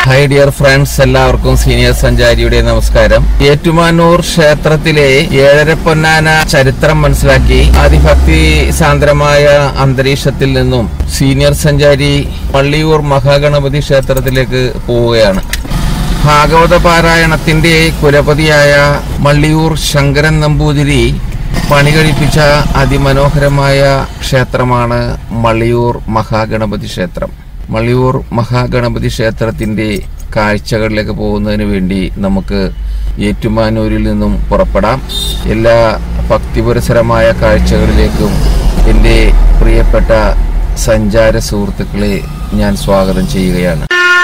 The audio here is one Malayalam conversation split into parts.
ഹായ് ഡിയർ ഫ്രണ്ട്സ്, എല്ലാവർക്കും സീനിയർ സഞ്ചാരിയുടെ നമസ്കാരം. ഏറ്റുമാനൂർ ക്ഷേത്രത്തിലെ ഏഴരപ്പൊന്നാന ചരിത്രം മനസ്സിലാക്കി അതിഭക്തി സാന്ദ്രമായ അന്തരീക്ഷത്തിൽ നിന്നും സീനിയർ സഞ്ചാരി മള്ളിയൂർ മഹാഗണപതി ക്ഷേത്രത്തിലേക്ക് പോവുകയാണ്. ഭാഗവത പാരായണത്തിന്റെ കുലപതിയായ മള്ളിയൂർ ശങ്കരൻ നമ്പൂതിരി പണി കഴിപ്പിച്ച അതിമനോഹരമായ ക്ഷേത്രമാണ് മള്ളിയൂർ മഹാഗണപതി ക്ഷേത്രം. മള്ളിയൂർ മഹാഗണപതി ക്ഷേത്രത്തിന്റെ കാഴ്ചകളിലേക്ക് പോകുന്നതിന് വേണ്ടി നമുക്ക് ഏറ്റുമാനൂരിൽ നിന്നും പുറപ്പെടാം. എല്ലാ ഭക്തിപുരസരമായ കാഴ്ചകളിലേക്കും എൻ്റെ പ്രിയപ്പെട്ട സഞ്ചാര സുഹൃത്തുക്കളെ ഞാൻ സ്വാഗതം ചെയ്യുകയാണ്.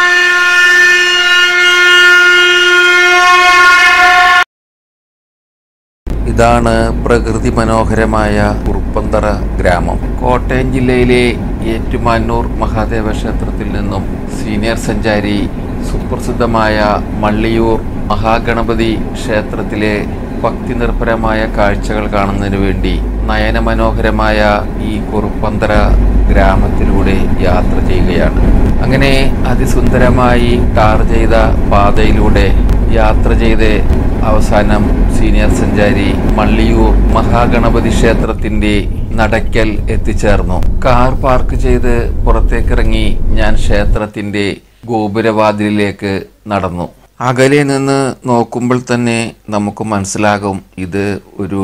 ഇതാണ് പ്രകൃതി മനോഹരമായ കുറുപ്പന്തറ ഗ്രാമം. കോട്ടയം ജില്ലയിലെ ഏറ്റുമാനൂർ മഹാദേവ ക്ഷേത്രത്തിൽ നിന്നും സീനിയർ സഞ്ചാരി സുപ്രസിദ്ധമായ മള്ളിയൂർ മഹാഗണപതി ക്ഷേത്രത്തിലെ ഭക്തി നിർഭരമായ കാഴ്ചകൾ കാണുന്നതിന് വേണ്ടി നയനമനോഹരമായ ഈ കുറുപ്പന്തറ ഗ്രാമത്തിലൂടെ യാത്ര ചെയ്യുകയാണ്. അങ്ങനെ അതിസുന്ദരമായി ടാർ ചെയ്ത പാതയിലൂടെ യാത്ര ചെയ്ത് അവസാനം സീനിയർ സഞ്ചാരി മള്ളിയൂർ മഹാഗണപതി ക്ഷേത്രത്തിന്റെ നടക്കൽ എത്തിച്ചേർന്നു. കാർ പാർക്ക് ചെയ്ത് പുറത്തേക്കിറങ്ങി ഞാൻ ക്ഷേത്രത്തിന്റെ ഗോപുരവാതിലിലേക്ക് നടന്നു. അകലെ നിന്ന് നോക്കുമ്പോൾ തന്നെ നമുക്ക് മനസ്സിലാകും ഇത് ഒരു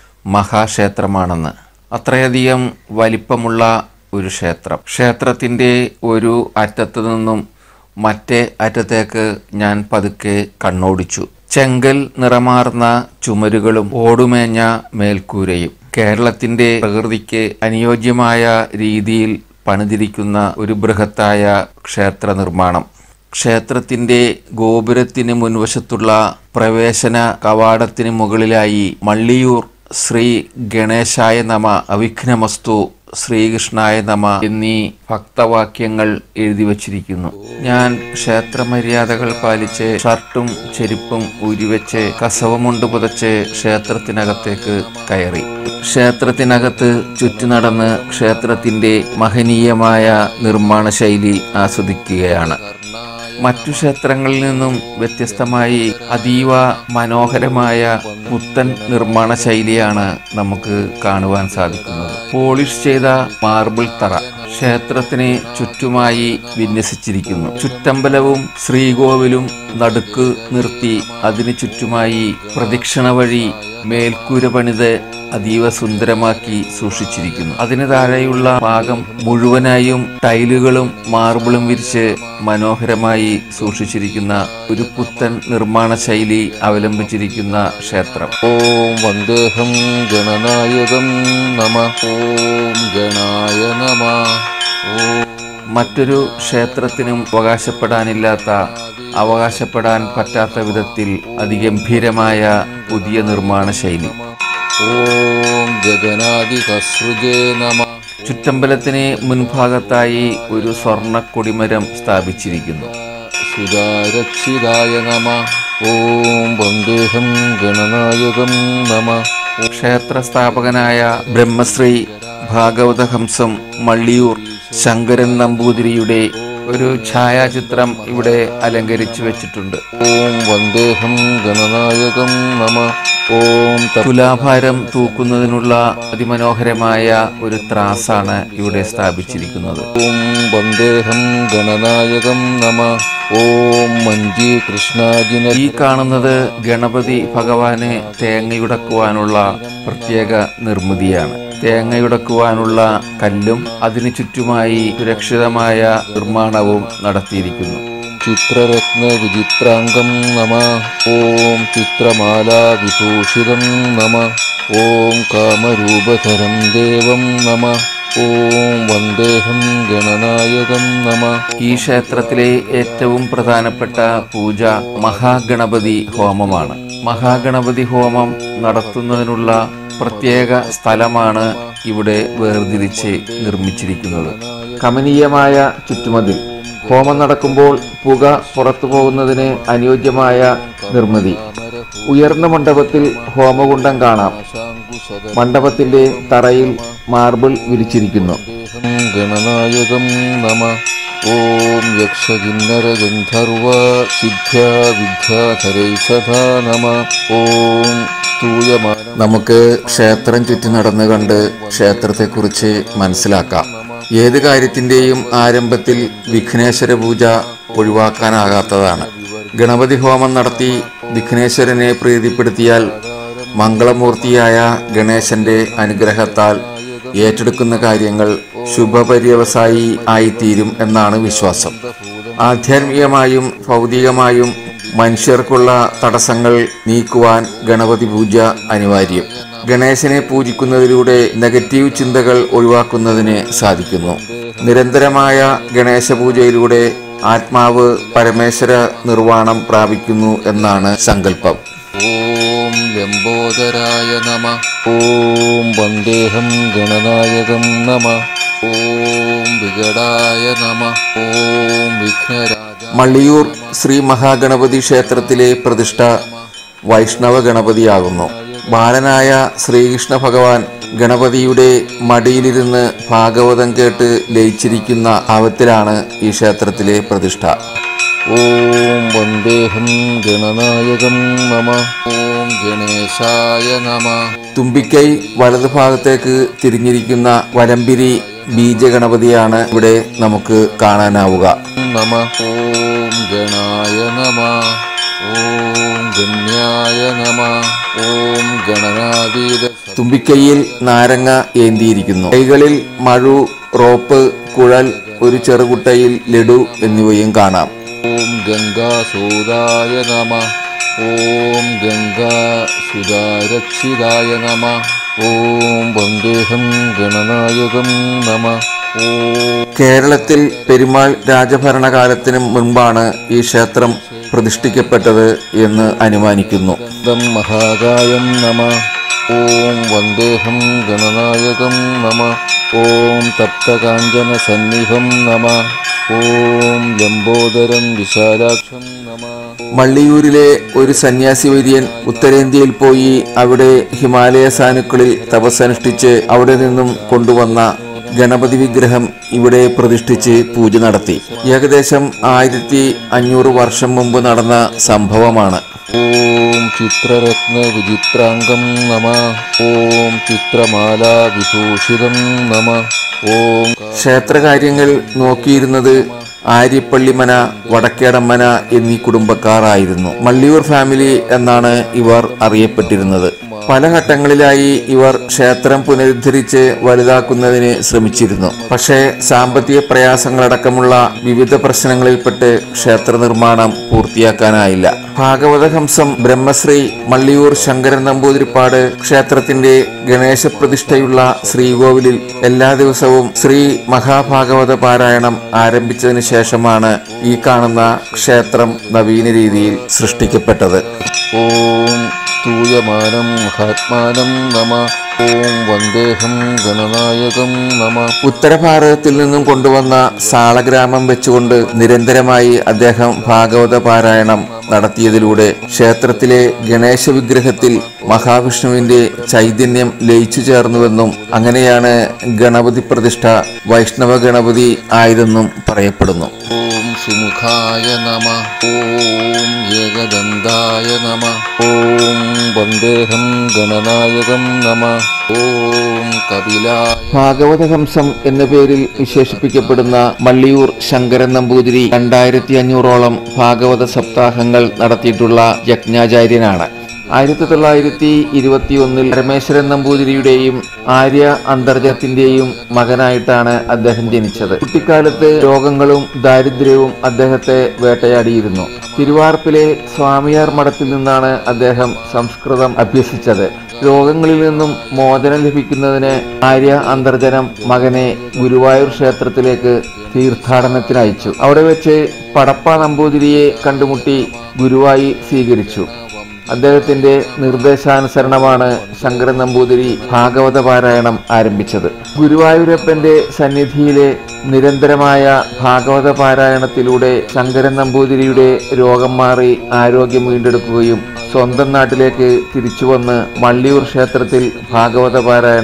മഹാക്ഷേത്രമാണെന്ന്. അത്രയധികം വലിപ്പമുള്ള ഒരു ക്ഷേത്രം. ക്ഷേത്രത്തിന്റെ ഒരു അറ്റത്തു നിന്നും മറ്റേ അറ്റത്തേക്ക് ഞാൻ പതുക്കെ കണ്ണോടിച്ചു. ചെങ്കൽ നിറമാർന്ന ചുമരുകളും ഓടുമേഞ്ഞ മേൽക്കൂരയും കേരളത്തിന്റെ പ്രകൃതിക്ക് അനുയോജ്യമായ രീതിയിൽ പണിതിരിക്കുന്ന ഒരു ബൃഹത്തായ ക്ഷേത്ര നിർമ്മാണം. ക്ഷേത്രത്തിന്റെ ഗോപുരത്തിന് മുൻവശത്തുള്ള പ്രവേശന കവാടത്തിന് മുകളിലായി മള്ളിയൂർ ശ്രീ ഗണേശായ നമ, അവിഘ്നമസ്തു, ശ്രീകൃഷ്ണായ നമ എന്നീ ഭക്തവാക്യങ്ങൾ എഴുതി വച്ചിരിക്കുന്നു. ഞാൻ ക്ഷേത്രമര്യാദകൾ പാലിച്ച് ഷർട്ടും ചെരുപ്പും ഊരിവെച്ച് കസവമുണ്ട് പുതച്ച് ക്ഷേത്രത്തിനകത്തേക്ക് കയറി. ക്ഷേത്രത്തിനകത്ത് ചുറ്റി നടന്ന് ക്ഷേത്രത്തിന്റെ മഹനീയമായ നിർമ്മാണ ശൈലി ആസ്വദിക്കുകയാണ്. മറ്റു ക്ഷേത്രങ്ങളിൽ നിന്നും വ്യത്യസ്തമായി അതീവ മനോഹരമായ പുത്തൻ നിർമ്മാണ ശൈലിയാണ് നമുക്ക് കാണുവാൻ സാധിക്കുന്നത്. പോളിഷ് ചെയ്ത മാർബിൾ തറ ക്ഷേത്രത്തിന് ചുറ്റുമായി വിന്യസിച്ചിരിക്കുന്നു. ചുറ്റമ്പലവും ശ്രീകോവിലും നടുക്ക് നിർത്തി അതിന് ചുറ്റുമായി പ്രദക്ഷിണ വഴി മേൽക്കൂര പണിത് അതീവ സുന്ദരമാക്കി സൂക്ഷിച്ചിരിക്കുന്നു. അതിന് താഴെയുള്ള ഭാഗം മുഴുവനായും ടൈലുകളും മാർബിളും വിരിച്ച് മനോഹരമായി സൂക്ഷിച്ചിരിക്കുന്ന ഒരു പുത്തൻ നിർമ്മാണ ശൈലി അവലംബിച്ചിരിക്കുന്ന ക്ഷേത്രം. ഓം വന്ദേഹം ഗണനായകം നമ. ഓം ഗണായ നമ. മറ്റൊരു ക്ഷേത്രത്തിനും അവകാശപ്പെടാൻ പറ്റാത്ത വിധത്തിൽ അതിഗംഭീരമായ പുതിയ നിർമ്മാണ ശൈലി. ഓം ജഗന്നാധികസൃജേ നമ. ചുറ്റമ്പലത്തിന് മുൻഭാഗത്തായി ഒരു സ്വർണ്ണ കൊടിമരം സ്ഥാപിച്ചിരിക്കുന്നു. സുധാരക്ഷിതായ നമ. ഓം വന്ദേഹം ഗണനായകം നമ. ക്ഷേത്ര സ്ഥാപകനായ ബ്രഹ്മശ്രീ ഭാഗവതഹംസം മള്ളിയൂർ ശങ്കരൻ നമ്പൂതിരിയുടെ ഒരു ഛായാചിത്രം ഇവിടെ അലങ്കരിച്ചു വെച്ചിട്ടുണ്ട്. ഓം വന്ദേഹം ഗണനായകം നമ. ഓം തുലാഭാരം തൂക്കുന്നതിനുള്ള അതിമനോഹരമായ ഒരു ത്രാസാണ് ഇവിടെ സ്ഥാപിച്ചിരിക്കുന്നത്. ഓം വന്ദേഹം ഗണനായകം നമ. ഓം മഞ്ജി കൃഷ്ണാജിന. ഈ കാണുന്നത് ഗണപതി ഭഗവാനെ തേങ്ങയുടക്കുവാനുള്ള പ്രത്യേക നിർമ്മിതിയാണ്. തേങ്ങയുടക്കുവാനുള്ള കല്ലും അതിനു ചുറ്റുമായി സുരക്ഷിതമായ നിർമ്മാണവും നടത്തിയിരിക്കുന്നു. ചിത്രരത്ന വിചിത്രാംഗം നമ. ഓം ചിത്രമാലാ വിഭൂഷിതം നമ. ഓം കാമരൂപധരം ദേവം നമ. ഓം വന്ദേഹം ഗണനായകം നമ. ഈ ക്ഷേത്രത്തിലെ ഏറ്റവും പ്രധാനപ്പെട്ട പൂജ മഹാഗണപതി ഹോമമാണ്. മഹാഗണപതി ഹോമം നടത്തുന്നതിനുള്ള പ്രത്യേക സ്ഥലമാണ് ഇവിടെ വേർതിരിച്ച് നിർമ്മിച്ചിരിക്കുന്നത്. കമനീയമായ ചുറ്റുമതിൽ, ഹോമം നടക്കുമ്പോൾ പുക പുറത്തു പോകുന്നതിന് അനുയോജ്യമായ നിർമ്മിതി. ഉയർന്ന മണ്ഡപത്തിൽ ഹോമകുണ്ഡം കാണാം. മണ്ഡപത്തിന്റെ തറയിൽ മാർബിൾ വിരിച്ചിരിക്കുന്നു. ഗണനായകം നമ. ഓം യക്ഷകിന്നരഗന്ധർവ സിദ്ധ്യ വിദ്യാധരൈ സദാ നമ. ഓം സ്തൂയമാന. നമുക്ക് ക്ഷേത്രം ചുറ്റി നടന്നു കണ്ട് ക്ഷേത്രത്തെക്കുറിച്ച് മനസ്സിലാക്കാം. ഏത് കാര്യത്തിൻ്റെയും ആരംഭത്തിൽ വിഘ്നേശ്വര പൂജ ഒഴിവാക്കാനാകാത്തതാണ്. ഗണപതി ഹോമം നടത്തി വിഘ്നേശ്വരനെ പ്രീതിപ്പെടുത്തിയാൽ മംഗളമൂർത്തിയായ ഗണേശന്റെ അനുഗ്രഹത്താൽ ഏറ്റെടുക്കുന്ന കാര്യങ്ങൾ ശുഭപര്യവസായി ആയിത്തീരും എന്നാണ് വിശ്വാസം. ആധ്യാത്മികമായും ഭൗതികമായും മനുഷ്യർക്കുള്ള തടസ്സങ്ങൾ നീക്കുവാൻ ഗണപതി പൂജ അനിവാര്യം. ഗണേശനെ പൂജിക്കുന്നതിലൂടെ നെഗറ്റീവ് ചിന്തകൾ ഒഴിവാക്കുന്നതിന് സാധിക്കുന്നു. നിരന്തരമായ ഗണേശ പൂജയിലൂടെ ആത്മാവ് പരമേശ്വര നിർവ്വാണം പ്രാപിക്കുന്നു എന്നാണ് സങ്കല്പം. ഓം ലംബോദരായ നമ. ഓം വന്ദേഹം ഗണനായകം നമ. ഓം വികടായ നമ. ഓം വിഘ്നരാജ. മള്ളിയൂർ ശ്രീ മഹാഗണപതി ക്ഷേത്രത്തിലെ പ്രതിഷ്ഠ വൈഷ്ണവ ഗണപതിയാകുന്നു. ബാലനായ ശ്രീകൃഷ്ണ ഭഗവാൻ ഗണപതിയുടെ മടിയിലിരുന്ന് ഭാഗവതം കേട്ട് ലയിച്ചിരിക്കുന്ന ഭാവത്തിലാണ് ഈ ക്ഷേത്രത്തിലെ പ്രതിഷ്ഠ. ഓം വന്ദേഹം ഗണനായകം നമ. ഓം ഗണേശായ നമ. തുമ്പിക്കൈ വലതുഭാഗത്തേക്ക് തിരിഞ്ഞിരിക്കുന്ന വലംപിരി ബീജഗണപതിയാണ് ഇവിടെ നമുക്ക് കാണാനാവുക. നമ. ഓം ഗണായ നമ. ഓം ഗണ്യായ നമ. ഓം ഗണനാതീത. തുമ്പിക്കൈയിൽ നാരങ്ങ ഏന്തിയിരിക്കുന്നു. കൈകളിൽ മഴു, റോപ്പ്, കുഴൽ, ഒരു ചെറുകുട്ടയിൽ ലഡു എന്നിവയും കാണാം. ഓം ഗംഗാസൂതായ നമ. ഓം ഗംഗാസുതാരക്ഷിതായ നമ. ഓം വന്ദേഹം ഗണനായകം നമ. ഓം. കേരളത്തിൽ പെരുമാൾ രാജഭരണകാലത്തിന് മുൻപാണ് ഈ ക്ഷേത്രം പ്രതിഷ്ഠിക്കപ്പെട്ടത് എന്ന് അനുമാനിക്കുന്നു. മഹാകായം നമ. ഓം വന്ദേഹം ഗണനായകം നമ. ഓം തപ്തകാഞ്ചന സന്നിഭം നമ. ഓം ലംബോദരം വിശാലാക്ഷം നമ. മള്ളിയൂരിലെ ഒരു സന്യാസി വര്യൻ ഉത്തരേന്ത്യയിൽ പോയി അവിടെ ഹിമാലയ സാനുക്കളിൽ തപസ്സനുഷ്ഠിച്ച് അവിടെ നിന്നും കൊണ്ടുവന്ന ഗണപതി വിഗ്രഹം ഇവിടെ പ്രതിഷ്ഠിച്ച് പൂജ നടത്തി. ഏകദേശം 1500 വർഷം മുമ്പ് നടന്ന സംഭവമാണ്. ഓം ചിത്രരത്ന വിചിത്രാംഗം നമ. ഓം ചിത്രമാലാ വിഭൂഷിതം നമ. ഓം. ക്ഷേത്രകാര്യങ്ങൾ നോക്കിയിരുന്നത് ആര്യപ്പള്ളിമന, വടക്കേടമ്മന എന്നീ കുടുംബക്കാർ ആയിരുന്നു. മള്ളിയൂർ ഫാമിലി എന്നാണ് ഇവർ അറിയപ്പെട്ടിരുന്നത്. പല ഘട്ടങ്ങളിലായി ഇവർ ക്ഷേത്രം പുനരുദ്ധരിച്ച് വലുതാക്കുന്നതിന് ശ്രമിച്ചിരുന്നു. പക്ഷേ സാമ്പത്തിക പ്രയാസങ്ങളടക്കമുള്ള വിവിധ പ്രശ്നങ്ങളിൽപ്പെട്ട് ക്ഷേത്ര നിർമ്മാണം പൂർത്തിയാക്കാനായില്ല. ഭാഗവതഹംസം ബ്രഹ്മശ്രീ മള്ളിയൂർ ശങ്കരൻ നമ്പൂതിരിപ്പാട് ക്ഷേത്രത്തിന്റെ ഗണേശ പ്രതിഷ്ഠയുള്ള ശ്രീകോവിലിൽ എല്ലാ ദിവസവും ശ്രീ മഹാഭാഗവത പാരായണം ആരംഭിച്ചതിന് ശേഷമാണ് ഈ കാണുന്ന ക്ഷേത്രം നവീന രീതിയിൽ സൃഷ്ടിക്കപ്പെട്ടത്. ഓം സ്തൂയമാനം മഹാത്മാനം നമ. ഓം വന്ദേഹം ഗണനായകം നമ. ഉത്തരഭാരതത്തിൽ നിന്നും കൊണ്ടുവന്ന സാളഗ്രാമം വെച്ചുകൊണ്ട് നിരന്തരമായി അദ്ദേഹം ഭാഗവത പാരായണം നടത്തിയതിലൂടെ ക്ഷേത്രത്തിലെ ഗണേശ വിഗ്രഹത്തിൽ മഹാവിഷ്ണുവിന്റെ ചൈതന്യം ലയിച്ചു ചേർന്നുവെന്നും അങ്ങനെയാണ് ഗണപതി പ്രതിഷ്ഠ വൈഷ്ണവ ഗണപതി ആയതെന്നും പറയപ്പെടുന്നു. ഓം സുമുഖായ നമ. ഓം ഏകദന്തായ നമ. ഓം വന്ദേഹം ഗണനായകം നമ. ഓം കപിലായ. ഭാഗവതഹംസം എന്ന പേരിൽ വിശേഷിപ്പിക്കപ്പെടുന്ന മള്ളിയൂർ ശങ്കരൻ നമ്പൂതിരി 2500ഓളം ഭാഗവത സപ്താഹങ്ങൾ നടത്തിയിട്ടുള്ള യജ്ഞാചാര്യനാണ്. 1921 പരമേശ്വരൻ നമ്പൂതിരിയുടെയും ആര്യ അന്തർജനത്തിന്റെയും മകനായിട്ടാണ് അദ്ദേഹം ജനിച്ചത്. കുട്ടിക്കാലത്ത് രോഗങ്ങളും ദാരിദ്ര്യവും അദ്ദേഹത്തെ വേട്ടയാടിയിരുന്നു. തിരുവാർപ്പിലെ സ്വാമിയാർ മഠത്തിൽ നിന്നാണ് അദ്ദേഹം സംസ്കൃതം അഭ്യസിച്ചത്. രോഗങ്ങളിൽ നിന്നും മോചനം ലഭിക്കുന്നതിന് ആര്യ അന്തർജനം മകനെ ഗുരുവായൂർ ക്ഷേത്രത്തിലേക്ക് തീർത്ഥാടനത്തിനയച്ചു. അവിടെ വെച്ച് പടപ്പ നമ്പൂതിരിയെ കണ്ടുമുട്ടി ഗുരുവായി സ്വീകരിച്ചു. അദ്ദേഹത്തിന്റെ നിർദ്ദേശാനുസരണമാണ് ശങ്കരൻ നമ്പൂതിരി ഭാഗവത പാരായണം ആരംഭിച്ചത്. ഗുരുവായൂരപ്പന്റെ സന്നിധിയിലെ നിരന്തരമായ ഭാഗവത പാരായണത്തിലൂടെ ശങ്കരൻ നമ്പൂതിരിയുടെ രോഗം മാറി ആരോഗ്യം വീണ്ടെടുക്കുകയും സ്വന്തം നാട്ടിലേക്ക് തിരിച്ചുവന്ന് മള്ളിയൂർ ക്ഷേത്രത്തിൽ ഭാഗവത പാരായണം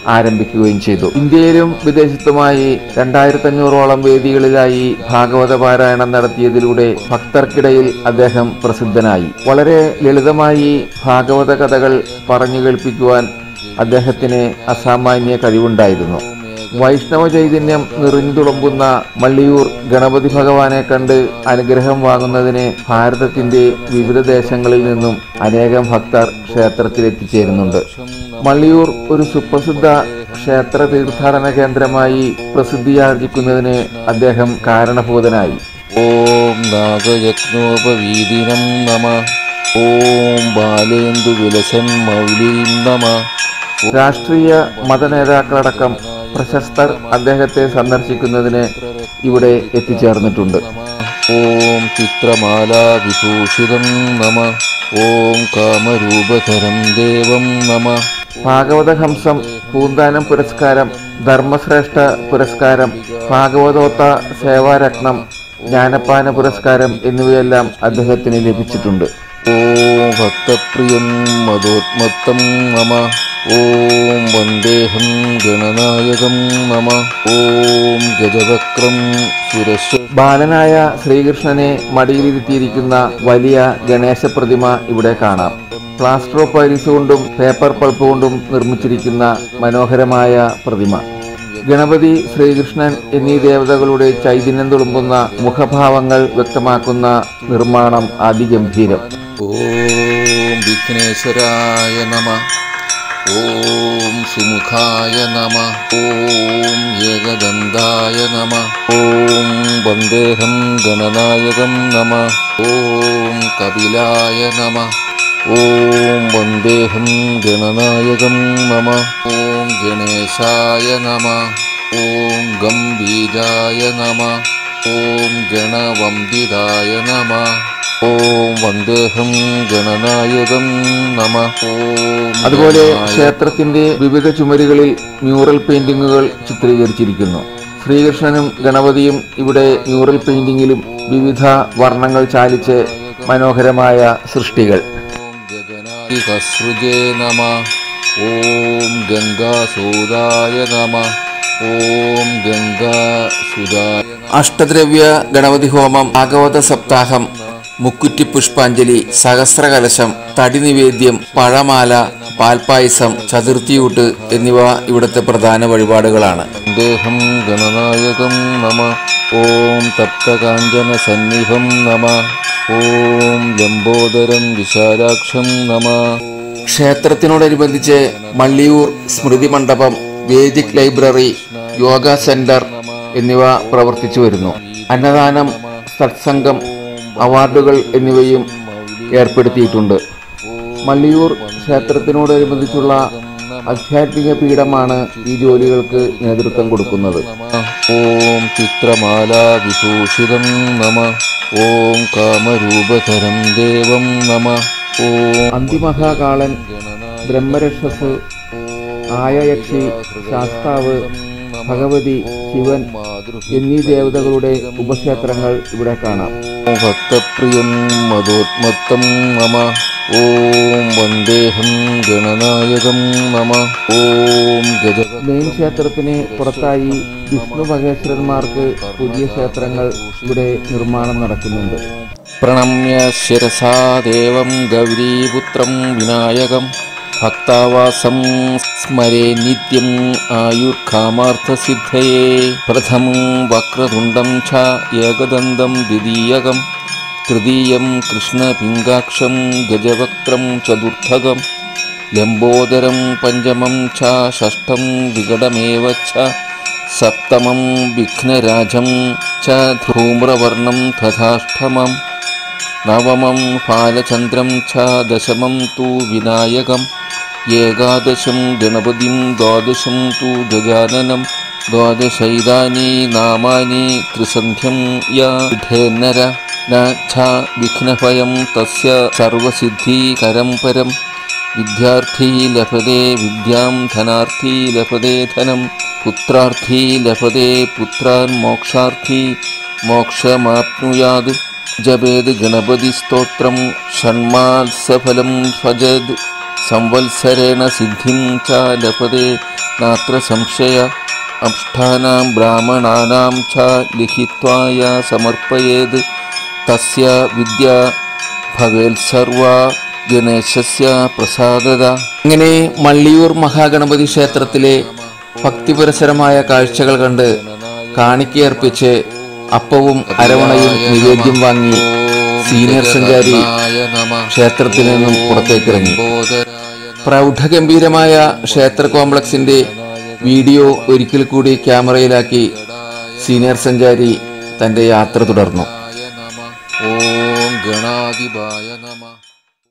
ആരംഭിക്കുകയും ചെയ്തു. ഇന്ത്യയിലും വിദേശത്തുമായി 2500ഓളം വേദികളിലായി ഭാഗവത പാരായണം നടത്തിയതിലൂടെ ഭക്തർക്കിടയിൽ അദ്ദേഹം പ്രസിദ്ധനായി. വളരെ ലളിതമായി ഭാഗവത കഥകൾ പറഞ്ഞു കേൾപ്പിക്കുവാൻ അദ്ദേഹത്തിന് അസാമാന്യ കഴിവുണ്ടായിരുന്നു. വൈഷ്ണവ ചൈതന്യം നിറഞ്ഞു തുളുമ്പുന്ന മള്ളിയൂർ ഗണപതി ഭഗവാനെ കണ്ട് അനുഗ്രഹം വാങ്ങുന്നതിന് ഭാരതത്തിന്റെ വിവിധ ദേശങ്ങളിൽ നിന്നും അനേകം ഭക്തർ ക്ഷേത്രത്തിൽ എത്തിച്ചേരുന്നുണ്ട്. മള്ളിയൂർ ഒരു സുപ്രസിദ്ധ ക്ഷേത്ര തീർത്ഥാടന കേന്ദ്രമായി പ്രസിദ്ധിയാർജിക്കുന്നതിന് അദ്ദേഹം കാരണഭൂതനായി. ഓം നാഗയജ്ഞോപവീതിനം നമഃ. ഓം ബാലേന്ദു വിലസൻ മൗലീം നമഃ. രാഷ്ട്രീയ മതനേതാക്കളടക്കം പ്രശസ്തർ അദ്ദേഹത്തെ സന്ദർശിക്കുന്നതിന് ഇവിടെ എത്തിച്ചേർന്നിട്ടുണ്ട്. ഓം ചിത്രമാലാ വിഭൂഷിതം നമഃ. ഓം കാമരൂപധരം ദേവം നമഃ. ഭാഗവതഹംസം, പൂന്താനം പുരസ്കാരം, ധർമ്മശ്രേഷ്ഠ പുരസ്കാരം, ഭാഗവതോത്ത സേവാരത്നം, ജ്ഞാനപ്പാന പുരസ്കാരം എന്നിവയെല്ലാം അദ്ദേഹത്തിന് ലഭിച്ചിട്ടുണ്ട്. ഓം ഭക്തപ്രിയം മദോന്മത്തം നമഃ. ഓം വന്ദേഹം ഗണനായകം നമഃ. ഓം ഗജവക്രം സുരക്ഷ. ബാലനായ ശ്രീകൃഷ്ണനെ മടിയിലിരുത്തിയിരിക്കുന്ന വലിയ ഗണേശ പ്രതിമ ഇവിടെ കാണാം. പ്ലാസ്റ്റർ ഓഫ് പാരീസ് കൊണ്ടും പേപ്പർ പൾപ്പ് കൊണ്ടും നിർമ്മിച്ചിരിക്കുന്ന മനോഹരമായ പ്രതിമ. ഗണപതി, ശ്രീകൃഷ്ണൻ എന്നീ ദേവതകളുടെ ചൈതന്യം തുളുമ്പുന്ന മുഖഭാവങ്ങൾ വ്യക്തമാക്കുന്ന നിർമ്മാണം അതിഗംഭീരം. ഓം വിഘ്നേശ്വരായ നമഃ. ഓം സുമുഖായ നമഃ. ഓം ഏകദന്തായ നമഃ. ഓം വന്ദേഹം ഗണനായകം നമഃ. ഓം കപിലായ നമഃ. ഓം വന്ദേഹം ഗണനായകം നമഃ. ഓം ഗണേശായ നമഃ. ഓം ഗംഭീരായ നമഃ. ഓം ഗണവന്ദിതായ നമഃ. ഓം വന്ദേഹം ഗണനായകം നമഃ. ഓം. അതുപോലെ ക്ഷേത്രത്തിന്റെ വിവിധ ചുമരുകളിൽ മ്യൂറൽ പെയിന്റിങ്ങുകൾ ചിത്രീകരിച്ചിരിക്കുന്നു. ശ്രീകൃഷ്ണനും ഗണപതിയും ഇവിടെ മ്യൂറൽ പെയിന്റിങ്ങിലും വിവിധ വർണ്ണങ്ങൾ ചാലിച്ച് മനോഹരമായ സൃഷ്ടികൾ. ഗഗനാദികസൃജേ നമഃ. ഓം ഗംഗാസൂതായ നമഃ. ഓം ഗംഗാസുതായ. അഷ്ടദ്രവ്യ ഗണപതി ഹോമം, ഭാഗവത സപ്താഹം, മുക്കുറ്റി പുഷ്പാഞ്ജലി, സഹസ്രകലശം, തടി നിവേദ്യം, പഴമാല, പാൽപ്പായസം, ചതുർത്ഥിയൂട്ട് എന്നിവ ഇവിടുത്തെ പ്രധാന വഴിപാടുകളാണ്. ദേഹം ഗണനായകം നമഃ. ഓം തപ്തകാഞ്ചന സന്നിഭം നമഃ. ഓം ലംബോദരം വിശാലാക്ഷം നമഃ. ക്ഷേത്രത്തിനോടനുബന്ധിച്ച് മള്ളിയൂർ സ്മൃതി മണ്ഡപം, വേദിക് ലൈബ്രറി, യോഗ സെന്റർ എന്നിവ പ്രവർത്തിച്ചു വരുന്നു. അന്നദാനം, സത്സംഗം, അവാർഡുകൾ എന്നിവയും ഏർപ്പെടുത്തിയിട്ടുണ്ട്. മള്ളിയൂർ ക്ഷേത്രത്തിനോടനുബന്ധിച്ചുള്ള ആധ്യാത്മിക പീഠമാണ് ഈ ജോലികൾക്ക് നേതൃത്വം കൊടുക്കുന്നത്. ഓം ചിത്രമാലാ വിഭൂഷിതം നമഃ. ഓം കാമരൂപധരം ദേവം നമഃ. ഓം അന്തിമഹാകാളൻ, ബ്രഹ്മരക്ഷസ്, ആയയക്ഷി, ശാസ്താവ്, ഭഗവതി, ശിവൻ എന്നീ ദേവതകളുടെ ഉപക്ഷേത്രങ്ങൾ ഇവിടെ കാണാം. ഭക്തപ്രിയം മദോന്മത്തം നമഃ. ഓം വന്ദേഹം ഗണനായകം നമഃ. ഓം ഗജ. മെയിൻ ക്ഷേത്രത്തിന് പുറത്തായി വിഷ്ണു മഹേശ്വരന്മാർക്ക് പുതിയ ക്ഷേത്രങ്ങൾ ഇവിടെ നിർമ്മാണം നടക്കുന്നുണ്ട്. പ്രണമ്യ ശിരസാ ദേവം ഗൗരീപുത്രം വിനായകം ഭക്താവാസം സ്മരേ നിത്യം ആയുർകാമാർത്ഥസിദ്ധയേ. പ്രഥമം വക്രതുണ്ടം ച ഏകദന്തം ദ്വിതീയകം തൃതീയം കൃഷ്ണപിംഗാക്ഷം ഗജവക്രം ചതുർത്ഥകം ലംബോദരം പഞ്ചമം ച ഷഷ്ഠം വികടമേവ ച സപ്തമം വിഘ്നരാജം ച ധൂമ്രവർണം തഥാഷ്ടമം നവമം ഫാലചന്ദ്രം ച ദശമം തു വിനായകം ഏകാദശം ഗണപതിം ദ്വാദശം തു ഗജാനനം ദ്വാദശൈതാനി നാമാനി ത്രിസന്ധ്യം യേന്നര ന ഛ വിഘ്നഭയം തസ്യ സർവസിദ്ധികരം പരം. വിദ്യാർത്ഥി ലഭതേ വിദ്യാം ധനാർത്ഥി ലഭതേ ധനം പുത്രാർത്ഥി ലഭതേ പുത്രാൻ മോക്ഷാർത്ഥി മോക്ഷമാപ്നുയാത്. ജപേത് ഗണപതി സ്തോത്രം ഷണ്മാത്സഫലം ഭജത് സംവത്സരേണ സിദ്ധിം ച ലഭതേ നാത്ര സംശയ അഷ്ടാനാം ബ്രാഹ്മണാനാം ച ലിഖിത്വായ സമർപ്പയേത് തസ്യ വിദ്യ ഭവേത്സർവാ ഗണേശസ്യ പ്രസാദത. അങ്ങനെ മള്ളിയൂർ മഹാഗണപതി ക്ഷേത്രത്തിലെ ഭക്തിപുരസരമായ കാഴ്ചകൾ കണ്ട് കാണിക്കയർപ്പിച്ച് അപ്പവും അരവണയും നിവേദ്യം വാങ്ങി സീനിയർ സഞ്ചാരി ക്ഷേത്രത്തിൽ നിന്നും പുറത്തേക്കിറങ്ങി. പ്രൗഢഗംഭീരമായ ക്ഷേത്ര കോംപ്ലക്സിന്റെ വീഡിയോ ഒരിക്കൽ കൂടി ക്യാമറയിലാക്കി സീനിയർ സഞ്ചാരി തന്റെ യാത്ര തുടർന്നു. ഓം ഗണാധിപായ